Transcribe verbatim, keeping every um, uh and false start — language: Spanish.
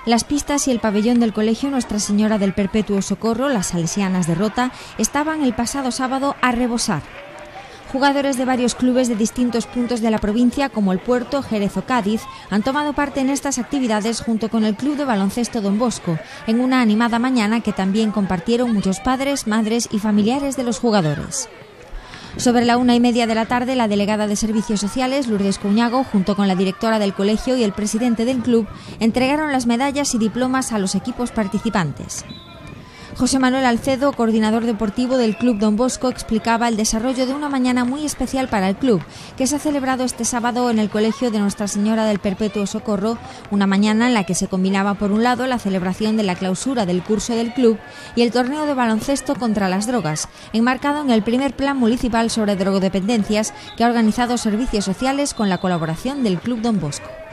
Las pistas y el pabellón del Colegio Nuestra Señora del Perpetuo Socorro, las Salesianas de Rota, estaban el pasado sábado a rebosar. Jugadores de varios clubes de distintos puntos de la provincia, como el Puerto, Jerez o Cádiz, han tomado parte en estas actividades junto con el Club de Baloncesto Don Bosco, en una animada mañana que también compartieron muchos padres, madres y familiares de los jugadores. Sobre la una y media de la tarde, la delegada de Servicios Sociales, Lourdes Cuñago, junto con la directora del colegio y el presidente del club, entregaron las medallas y diplomas a los equipos participantes. José Manuel Alcedo, coordinador deportivo del Club Don Bosco, explicaba el desarrollo de una mañana muy especial para el club, que se ha celebrado este sábado en el Colegio de Nuestra Señora del Perpetuo Socorro, una mañana en la que se combinaba por un lado la celebración de la clausura del curso del club y el torneo de baloncesto contra las drogas, enmarcado en el primer plan municipal sobre drogodependencias que ha organizado Servicios Sociales con la colaboración del Club Don Bosco.